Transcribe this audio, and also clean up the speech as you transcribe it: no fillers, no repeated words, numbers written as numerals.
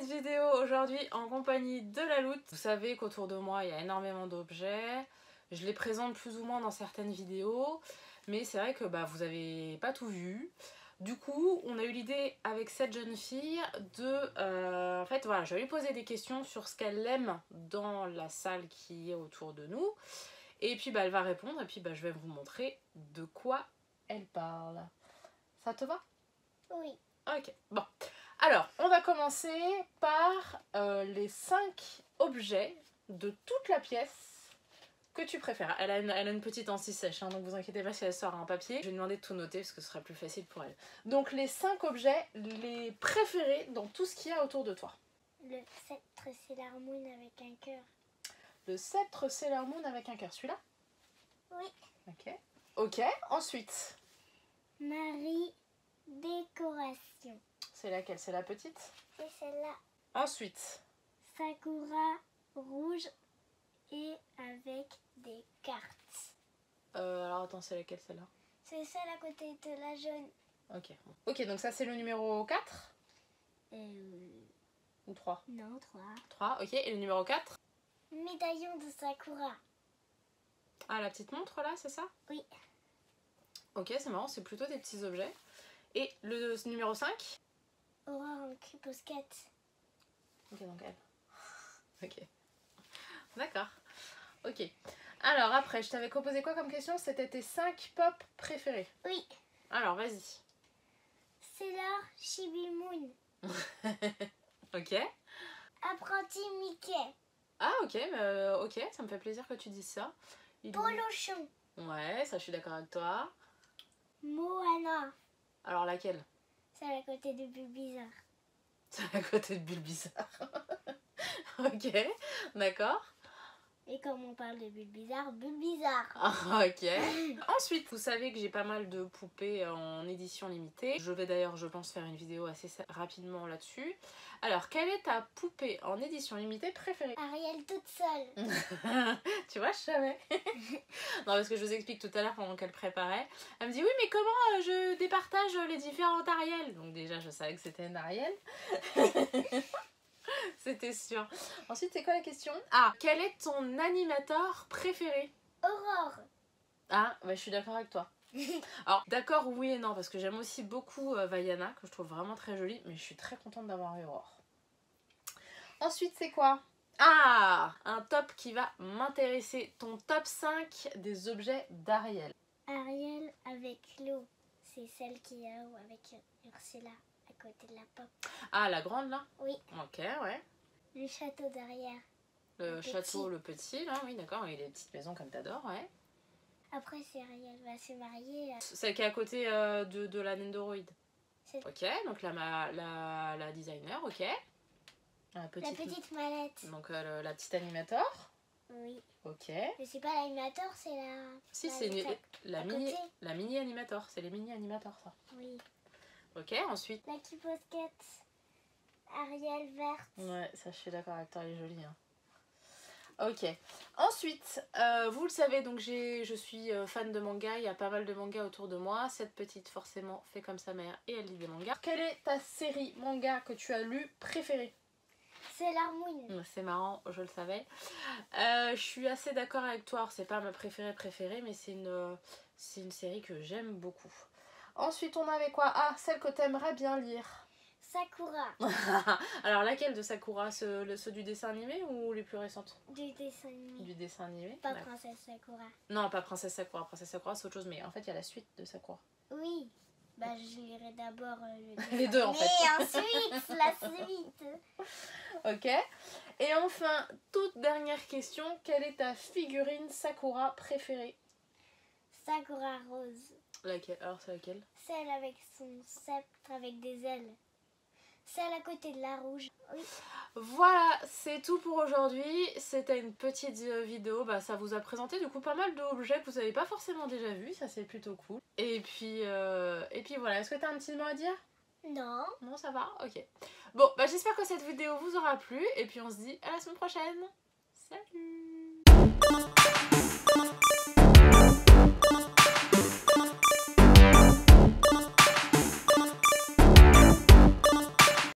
petite vidéo aujourd'hui en compagnie de la Loute. Vous savez qu'autour de moi il y a énormément d'objets. Je les présente plus ou moins dans certaines vidéos, mais c'est vrai que vous n'avez pas tout vu. Du coup, on a eu l'idée avec cette jeune fille de... en fait, voilà, je vais lui poser des questions sur ce qu'elle aime dans la salle qui est autour de nous. Et puis, elle va répondre et puis je vais vous montrer de quoi elle parle. Ça te va? Oui. Ok, bon. Alors, on va commencer par les 5 objets de toute la pièce que tu préfères. Elle a une petite anti-sèche, hein, donc vous inquiétez pas si elle sort un papier. Je vais lui demander de tout noter parce que ce sera plus facile pour elle. Donc, les 5 objets les préférés dans tout ce qu'il y a autour de toi. Le sceptre Sailor Moon avec un cœur. Le sceptre Sailor Moon avec un cœur, celui-là? Oui. Ok. Ok, ensuite. Marie Décoration. C'est laquelle? C'est la petite? C'est celle-là. Ensuite. Sakura rouge et avec des cartes. Alors attends, c'est laquelle celle-là? C'est celle à côté de la jaune. Ok. Ok, donc ça c'est le numéro 4 ou 3? Non, 3. 3, ok. Et le numéro 4? Médaillon de Sakura. Ah, la petite montre là, c'est ça? Oui. Ok, c'est marrant, c'est plutôt des petits objets. Et le numéro 5? Aurore en Cubosquette. Ok, donc elle. Ok. D'accord. Ok. Alors après, je t'avais proposé quoi comme question? C'était tes 5 pop préférés. Oui. Alors, vas-y. Sailor Chibi Moon. Ok. Apprenti Mickey. Ah, ok, ok, ça me fait plaisir que tu dises ça. Polochon. Ouais, ça je suis d'accord avec toi. Moana. Alors laquelle? Celle à côté de Bulbizarre. C'est à côté de Bulbizarre. Ok, d'accord. Et comme on parle de Bulbizarre, Bulbizarre. Ah, ok. Ensuite, vous savez que j'ai pas mal de poupées en édition limitée. Je vais d'ailleurs, je pense, faire une vidéo assez rapidement là-dessus. Alors, quelle est ta poupée en édition limitée préférée? Ariel toute seule. Tu vois, je savais. Non, parce que je vous explique tout à l'heure pendant qu'elle préparait. Elle me dit, oui, mais comment je départage les différentes Ariel? Donc déjà, je savais que c'était une Ariel. C'était sûr. Ensuite, c'est quoi la question? Ah, quel est ton animateur préféré? Aurore. Ah, je suis d'accord avec toi. Alors, d'accord, oui et non, parce que j'aime aussi beaucoup Vaiana, que je trouve vraiment très jolie, mais je suis très contente d'avoir eu Aurore. Ensuite, c'est quoi? Ah, un top qui va m'intéresser. Ton top 5 des objets d'Ariel. Ariel avec l'eau. C'est celle qui est avec Ursula à côté de la pop. Ah, la grande là? Oui. Ok, ouais. Le château derrière. Le château, le petit là, oui, d'accord. Et les petites maisons comme t'adores, ouais. Après, si Ariel va se marier. Celle qui est à côté de la Nendoroid. Ok, donc la designer, ok. La petite mallette. Donc la petite animator. Oui. Ok. Mais c'est pas l'animator, c'est la... Si, c'est la mini animator. C'est les mini animators, ça. Oui. Ok, ensuite. La Cubosquette. Ariel verte. Ouais, ça je suis d'accord avec toi, elle est jolie. Hein. Ok. Ensuite, vous le savez, donc je suis fan de manga, il y a pas mal de mangas autour de moi. Cette petite, forcément, fait comme sa mère et elle lit des mangas. Quelle est ta série manga que tu as lue préférée? Sailor Moon. C'est marrant, je le savais. Je suis assez d'accord avec toi, c'est pas ma préférée, mais c'est une série que j'aime beaucoup. Ensuite, on avait quoi? Ah, celle que tu aimerais bien lire. Sakura. Alors, laquelle de Sakura? Ceux du dessin animé ou les plus récentes? Du dessin animé. Du dessin animé. Pas Princesse Sakura. Non, pas Princesse Sakura. Princesse Sakura, c'est autre chose, mais en fait, il y a la suite de Sakura. Oui. Je lirai d'abord le dessin les deux, en fait. Et ensuite, la suite. Ok. Et enfin, toute dernière question. Quelle est ta figurine Sakura préférée? Sakura rose. Laquelle? Alors, c'est laquelle? Celle avec son sceptre avec des ailes. Celle à côté de la rouge. Oui. Voilà, c'est tout pour aujourd'hui. C'était une petite vidéo. Ça vous a présenté du coup pas mal d'objets que vous n'avez pas forcément déjà vus. Ça, c'est plutôt cool. Et puis voilà. Est-ce que tu as un petit mot à dire? Non. Non, ça va? Ok. Bon, j'espère que cette vidéo vous aura plu. Et puis on se dit à la semaine prochaine. Salut!